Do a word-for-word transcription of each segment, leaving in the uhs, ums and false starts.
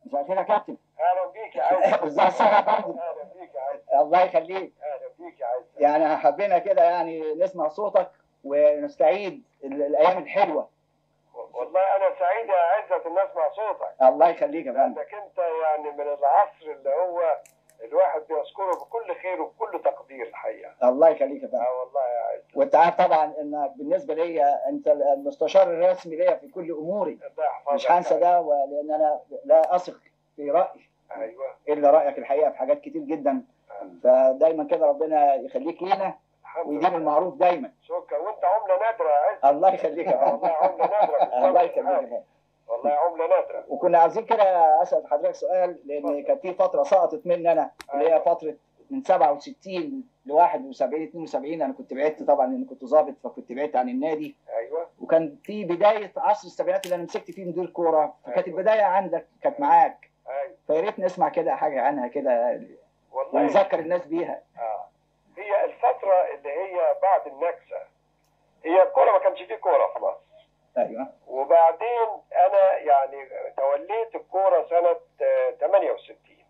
مساء الخير يا كابتن. اهلا بيك يا عزت. ازي الصحة يا فندم؟ اهلا بيك يا عزت. الله يخليك. اهلا بيك يا عزت. يعني حبينا كده يعني نسمع صوتك ونستعيد ال- الايام الحلوه. والله انا سعيد يا عزت ان اسمع صوتك. الله يخليك يا فندم. لانك انت يعني من العصر اللي هو الواحد بيذكره بكل خير وبكل تقدير الحقيقه. الله يخليك يا فندم. اه والله يا عزت. وانت عارف طبعا انك بالنسبه ليا انت المستشار الرسمي ليا في كل اموري. الله يحفظك. مش هنسى ده، لان انا لا اثق في رايي ايوه الا رايك الحقيقه في حاجات كتير جدا. فدايما كده ربنا يخليك لينا ويديم المعروف دايما. شكرا. وانت عمله نادره يا عزت. الله يخليك يا فندم. والله عمله نادره. الله يخليك يا فندم. والله عمله نادره. وكنا عايزين كده اسال حضرتك سؤال، لان كانت في فتره سقطت مني انا اللي هي فتره من سبعة وستين ل واحد وسبعين اتنين وسبعين. انا كنت بعدت طبعا لان كنت ضابط، فكنت بعدت عن النادي. ايوه. وكان في بدايه عصر السبعينات اللي انا مسكت فيه مدير كوره، فكانت البدايه عندك كانت معاك. ايوه. فيا ريت نسمع كده حاجه عنها كده والله ونذكر الناس بيها. اه هي الفتره اللي هي بعد النكسه، هي الكوره ما كانش فيه كوره في مصر. ايوه. وبعدين انا يعني توليت الكوره سنه آه، ثمانية وستين،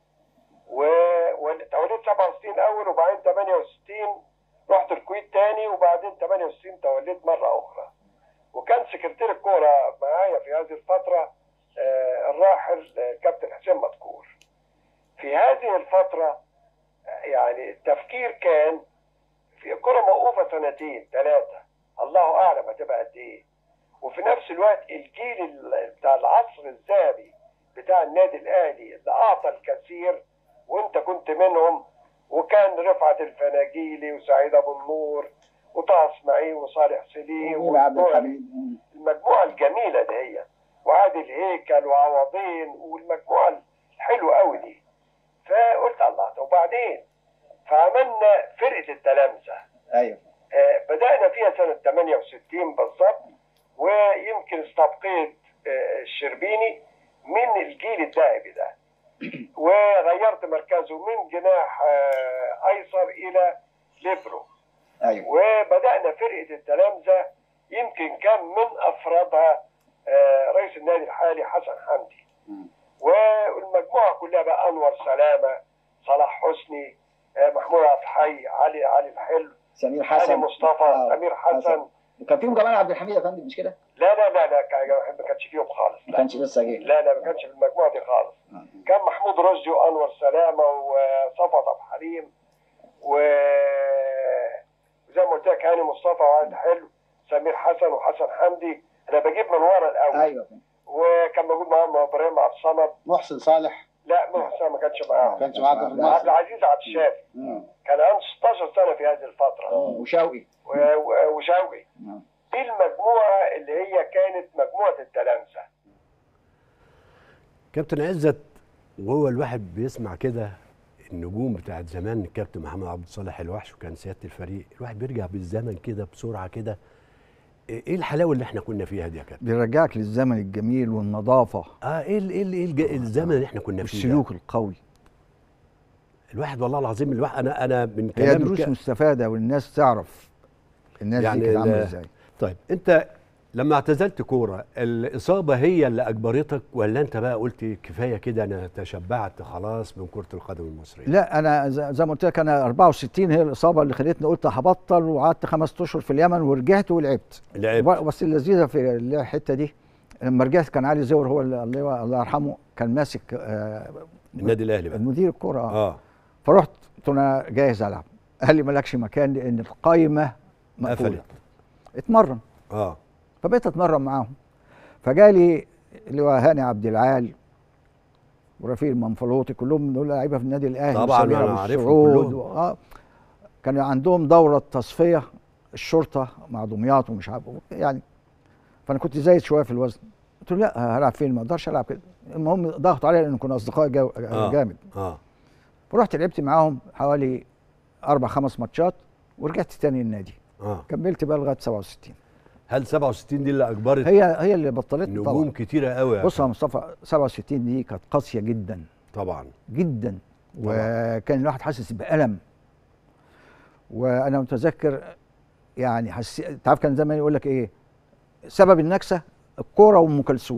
وتوليت سبعة وستين اول، وبعدين ثمانية وستين رحت الكويت تاني، وبعدين ثمانية وستين توليت مره اخرى. وكان سكرتير الكوره معايا في هذه الفتره آه، الراحل آه، كابتن حسين مذكور. في هذه الفتره آه، يعني التفكير كان في الكوره موقوفه سنتين ثلاثه، الله اعلم هتبقى قد ايه. وفي نفس الوقت الجيل ال- بتاع العصر الذهبي بتاع النادي الاهلي اللي اعطى الكثير، وانت كنت منهم، وكان رفعت الفناجيلي وسعيد ابو النور وطه اسماعيل وصالح سليم وعبد والمجموعة- الحميد. المجموعه الجميله دي هي، وعادل هيكل وعوضين والمجموعه الحلوه قوي دي. فقلت الله، وبعدين فعملنا فرقه التلامذه. ايوه. آه، بدأنا فيها سنة ثمانية وستين بالضبط، ويمكن استبقيت آه، الشربيني من الجيل الذهبي ده، وغيرت مركزه من جناح آه، أيسر إلى ليبرو. ايوه. وبدأنا فرقة التلامذة، يمكن كان من أفرادها آه، رئيس النادي الحالي حسن حمدي. والمجموعة كلها بقى أنور سلامة، صلاح حسني، آه، محمود عبد الحي، علي علي الحلو، سمير حسن، علي مصطفى، آه، سمير حسن. كان فيهم كمان عبد الحميد يا فندم مش كده؟ لا لا لا لا كان- ما كانش فيهم خالص. ما لا كانش لسه جه. لا لا ما كانش في المجموعه دي خالص. آه. كان محمود رشدي وانور سلامه وصفوت عبد الحليم، و زي ما قلت لك هاني مصطفى وعاد حلو، سمير حسن وحسن حمدي. انا بجيب من ورا الاول. ايوه يا فندم. وكان موجود معاهم ابراهيم عبد الصمد. محسن صالح لا محسن ما كانش معاهم. ما كانش معاكم في عبد المصري. العزيز عبد الشافي مم. كان عنده ستاشر سنه في هذه الفتره. وشوقي. و- و- وشوقي. نعم. دي المجموعه اللي هي كانت مجموعه التلامذه. كابتن عزت، وهو الواحد بيسمع كده النجوم بتاعت زمان، الكابتن محمد عبد الصالح الوحش وكان سياده الفريق، الواحد بيرجع بالزمن كده بسرعه كده. ايه الحلاوه اللي احنا كنا فيها دي يا كابتن؟ بيرجعك للزمن الجميل والنظافه اه ايه ال- ايه ال- ايه الج- الزمن اللي احنا كنا فيه ده؟ والسلوك القوي. الواحد والله العظيم الواحد انا انا من هي كلام دروس ك- مستفاده والناس تعرف الناس يعني دي كانت عامله ال- ازاي. طيب انت لما اعتزلت كوره، الاصابه هي اللي اجبرتك ولا انت بقى قلت كفايه كده انا تشبعت خلاص من كره القدم المصريه؟ لا انا ز- زي ما قلت لك انا أربعة وستين هي الاصابه اللي خلتني قلت هبطل، وقعدت خمس اشهر في اليمن ورجعت ولعبت. لعبت. بس اللذيذه في الحته دي لما رجعت كان علي زور هو اللي الله الله يرحمه كان ماسك آه النادي الاهلي بقى. مدير الكوره. اه اه فرحت قلت له انا جاهز العب. قال لي مالكش مكان لان القايمه مقفوله. قفلت. اتمرن. اه فبقيت اتمرن معاهم. فجالي اللي هو هاني عبد العال ورفيق المنفلوطي، كلهم دول لعيبه في النادي الاهلي. طبعاً وسمير أنا أبو عارفهم السعود كلهم. و- اه كانوا عندهم دوره تصفيه الشرطه مع دمياط ومش عارف يعني. فانا كنت زايد شويه في الوزن. قلت له لا هلعب فين؟ ما اقدرش العب كده. المهم ضغطوا عليا لان كنا اصدقاء جو- آه. جامد. اه فرحت لعبت معاهم حوالي اربع خمس ماتشات ورجعت تاني النادي. اه كملت بقى لغايه سبعة وستين. هل سبعة وستين دي اللي اجبرت هي هي اللي بطلتني نجوم طبعا. كتيره قوي؟ بص يا مصطفى سبعة وستين دي كانت قاسيه جدا طبعا جدا، وكان الواحد حاسس بألم. وانا متذكر يعني حسيت، انت عارف كان زمان يقول لك ايه سبب النكسه؟ الكوره وام كلثوم.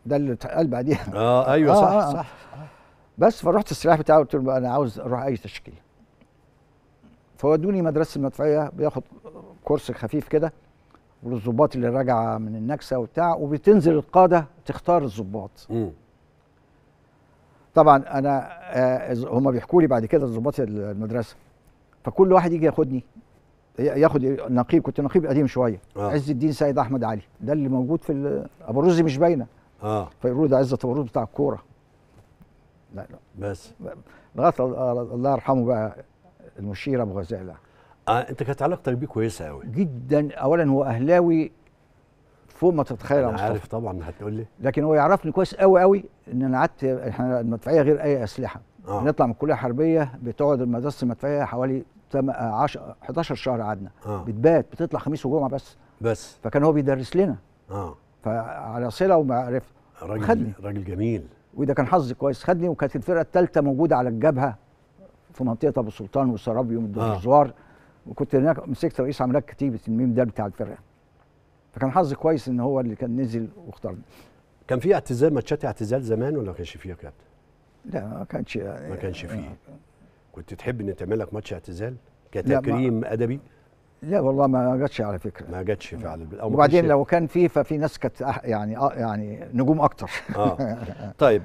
ده اللي اتقال بعديها. اه ايوه آه صح آه. صح. بس فرحت السلاح بتاعي قلت له انا عاوز اروح اي تشكيل. فودوني مدرسه المدفعيه بياخد كورس خفيف كده، والظباط اللي راجعه من النكسه وبتاع، وبتنزل القاده تختار الظباط. امم طبعا انا آه هم بيحكوا لي بعد كده ظباط المدرسه، فكل واحد يجي ياخدني ياخد نقيب، كنت نقيب قديم شويه. آه. عز الدين سيد احمد علي ده اللي موجود في ابو رزي مش باينه. اه فيقولوا ده عزت ابو رزي بتاع الكوره. لا لا بس لغايه الله يرحمه بقى المشير ابو غزاله. اه انت كانت علاقتك بيه كويسه قوي جدا. اولا هو اهلاوي فوق ما تتخيل يا انا مصطفى. عارف طبعا هتقول لي. لكن هو يعرفني كويس قوي قوي ان انا قعدت، احنا المدفعيه غير اي اسلحه. آه. نطلع من الكليه الحربيه بتقعد المدرسه المدفعيه حوالي عشرة حداشر شهر قعدنا. آه. بتبات، بتطلع خميس وجمعه بس. بس فكان هو بيدرس لنا. اه فعلى صله ومعرفه. راجل خدني. راجل جميل. وده كان حظي كويس، خدني. وكانت الفرقه الثالثه موجوده على الجبهه في منطقه ابو سلطان والسرابي والدوزوار. آه. وكنت هناك مسكت رئيس عمليات كتيبه الميم ده بتاع الفرقه. فكان حظي كويس ان هو اللي كان نزل واختارني. كان في اعتزال، ماتشات اعتزال زمان ولا ما كانش فيها يا كابتن؟ لا ما كانش ما كانش فيه. آه. كنت تحب ان تعمل لك ماتش اعتزال كتكريم ادبي؟ لا والله ما جاتش على فكره. ما جاتش فعلا. أو ما وبعدين كانش- لو كان فيه ففي ناس كانت يعني اه يعني نجوم اكتر. اه طيب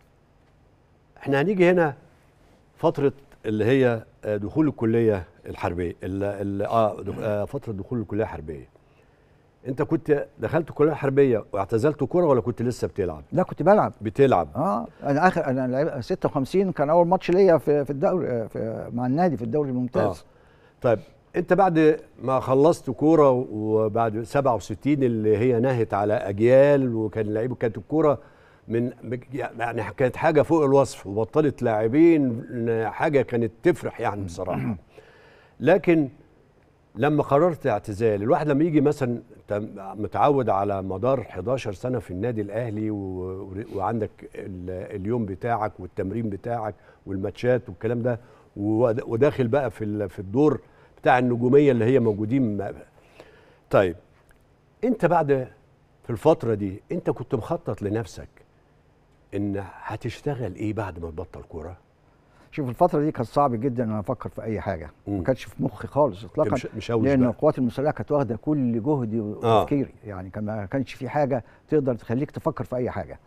احنا هنيجي هنا فتره اللي هي آه، دخول الكليه الحربيه ال- ال- اه دخ- آه، فتره دخول الكليه الحربيه. انت كنت دخلت الكليه الحربيه واعتزلت كوره ولا كنت لسه بتلعب؟ لا كنت بلعب. بتلعب. اه انا اخر انا لعب ستة وخمسين كان اول ماتش ليا في في الدوري في مع النادي في الدوري الممتاز. آه. طيب انت بعد ما خلصت كوره وبعد سبعة وستين اللي هي نهت على اجيال، وكان لعيب، كانت الكوره من يعني كانت حاجه فوق الوصف، وبطلت لاعبين حاجه كانت تفرح يعني بصراحه. لكن لما قررت اعتزال، الواحد لما يجي مثلا انت متعود على مدار حداشر سنه في النادي الاهلي و... وعندك ال... اليوم بتاعك والتمرين بتاعك والماتشات والكلام ده، وداخل بقى في ال... في الدور بتاع النجوميه اللي هي موجودين. طيب انت بعد في الفتره دي انت كنت مخطط لنفسك ان هتشتغل ايه بعد ما تبطل كوره؟ شوف الفترة دي كانت صعب جدا ان انا افكر في اي حاجة. مم. ما كانتش في مخي خالص اطلاقا. مش مشوش لان بقى. القوات المسلحة كانت واخدة كل جهدي وتفكيري. آه. يعني كان ما كانش في حاجة تقدر تخليك تفكر في اي حاجة.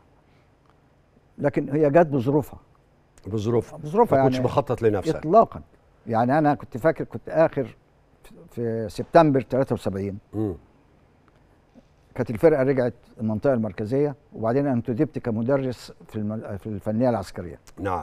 لكن هي جت بظروفها. بظروفها. بظروفها ما يعني. كنتش مخطط لنفسك اطلاقا. يعني انا كنت فاكر كنت اخر في سبتمبر ثلاثة وسبعين. امم كانت الفرقة رجعت المنطقة المركزية، وبعدين انا انتدبت كمدرس في الم... في الفنية العسكرية. نعم.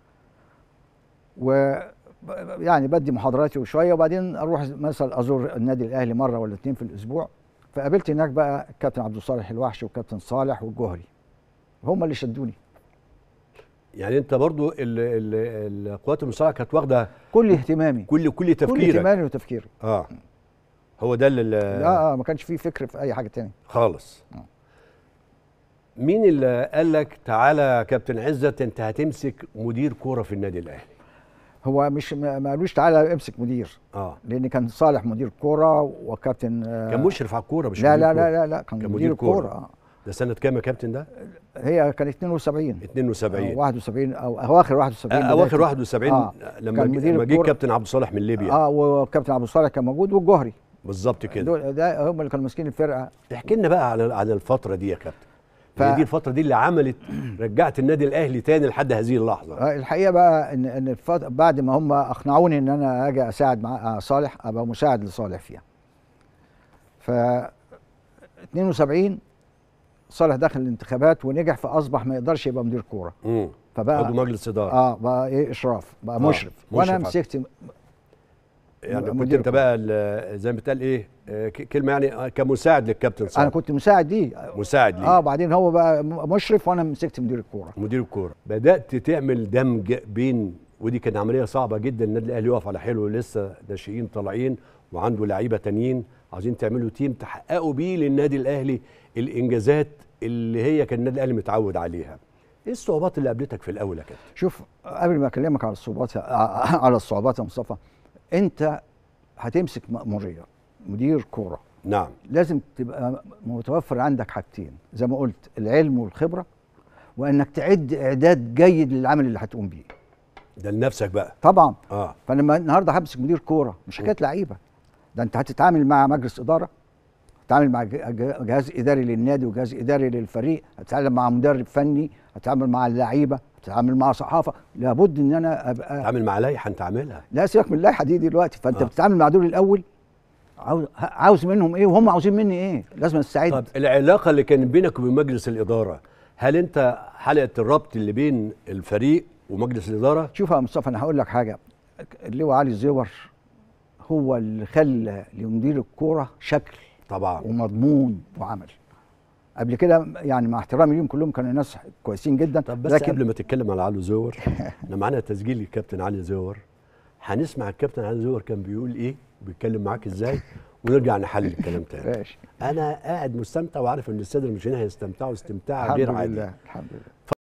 و يعني بدي محاضراتي وشويه، وبعدين اروح مثلا ازور النادي الاهلي مره ولا اتنين في الاسبوع. فقابلت هناك بقى الكابتن عبد الصالح الوحش والكابتن صالح والجوهري، هم اللي شدوني. يعني انت برضو ال ال القوات المسلحه كانت واخده كل اهتمامي، كل كل تفكيرك. كل اهتمامي وتفكيري. اه هو ده اللي لا ما كانش فيه فكر في اي حاجه تاني خالص. آه. مين اللي قال لك تعالى يا كابتن عزت انت هتمسك مدير كوره في النادي الاهلي؟ هو مش ما قالوش تعالى امسك مدير. اه لان كان صالح مدير كوره وكابتن آه كان مشرف على الكوره مش لا مدير لا كورة. لا لا لا كان, كان مدير الكوره. آه. ده سنه كام يا كابتن ده؟ هي كان اتنين وسبعين اتنين وسبعين أو واحد وسبعين او اواخر واحد وسبعين. آه اواخر واحد وسبعين. آه. لما لما جه كابتن عبد الصالح من ليبيا. اه وكابتن عبد الصالح كان موجود والجوهري. بالظبط كده. دول ده هم اللي كانوا ماسكين الفرقه. احكي لنا بقى على على الفتره دي يا كابتن. ف... دي الفتره دي اللي عملت رجعت النادي الاهلي تاني لحد هذه اللحظه. آه الحقيقه بقى ان ان الفت... بعد ما هم اقنعوني ان انا اجي اساعد مع صالح، ابقى مساعد لصالح فيها. ف اتنين وسبعين صالح دخل الانتخابات ونجح، فاصبح ما يقدرش يبقى مدير كوره. امم فبقى عضو مجلس اداره. اه بقى ايه اشراف، بقى آه. مشرف. وانا مشرف مسكت يعني كنت مدير انت بقى ال- زي ما بتقال ايه آه، ك- كلمه يعني آه، كمساعد للكابتن صالح. انا كنت مساعد ليه. مساعد ليه. اه بعدين هو بقى مشرف وانا مسكت مدير الكوره. مدير الكوره. بدات تعمل دمج بين، ودي كانت عمليه صعبه جدا، النادي الاهلي يقف على حلو لسه ناشئين طالعين وعنده لعيبه تانيين، عايزين تعملوا تيم تحققوا بيه للنادي الاهلي الانجازات اللي هي كان النادي الاهلي متعود عليها. ايه الصعوبات اللي قابلتك في الاول يا كابتن؟ شوف قبل ما اكلمك على الصعوبات على الصعوبات يا مصطفى، انت هتمسك مأمورية مدير كورة نعم. لازم تبقى متوفر عندك حاجتين زي ما قلت، العلم والخبره، وانك تعد اعداد جيد للعمل اللي هتقوم بيه. ده لنفسك بقى طبعا. اه فلما النهارده همسك مدير كوره مش حكايه لعيبه، ده انت هتتعامل مع مجلس اداره، هتتعامل مع جهاز اداري للنادي وجهاز اداري للفريق، هتتعامل مع مدرب فني، هتتعامل مع اللعيبه، هتتعامل مع صحافه. لابد ان انا ابقى تعمل مع لائحه انت عاملها. لا سيبك من اللائحه دي دلوقتي. فانت آه. بتتعامل مع دول الاول، عاوز عاوز منهم ايه وهم عاوزين مني ايه، لازم استعد. طب العلاقه اللي كانت بينك وبين مجلس الاداره، هل انت حلقه الربط اللي بين الفريق ومجلس الاداره؟ شوف يا مصطفى، انا هقول لك حاجه. اللواء علي زيور هو اللي خلى لمدير الكوره شكل طبعا ومضمون وعمل. قبل كده يعني مع احترامي ليهم كلهم كانوا ناس كويسين جدا. طب بس لكن قبل ما تتكلم على علي زيور احنا معانا تسجيل الكابتن علي زيور، هنسمع الكابتن علي زيور كان بيقول ايه وبيتكلم معاك ازاي، ونرجع نحلل الكلام تاني. ماشي. انا قاعد مستمتع وعارف ان الساده المشاهدين هيستمتعوا استمتاع غير عادي. الحمد لله الحمد لله.